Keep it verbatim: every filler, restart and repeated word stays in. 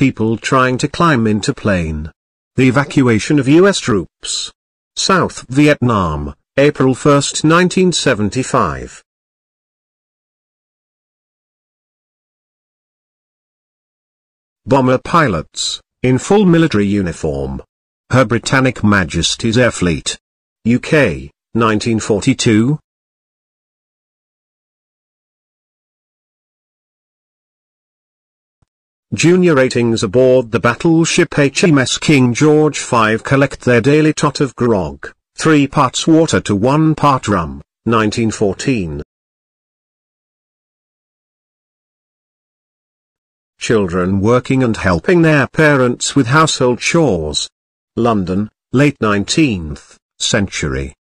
people trying to climb into plane. The evacuation of U S troops. South Vietnam, April first nineteen seventy-five. Bomber pilots, in full military uniform. Her Britannic Majesty's Air Fleet. U K, nineteen forty-two. Junior ratings aboard the battleship H M S King George the Fifth collect their daily tot of grog, three parts water to one part rum, nineteen fourteen. Children working and helping their parents with household chores. London, late nineteenth century.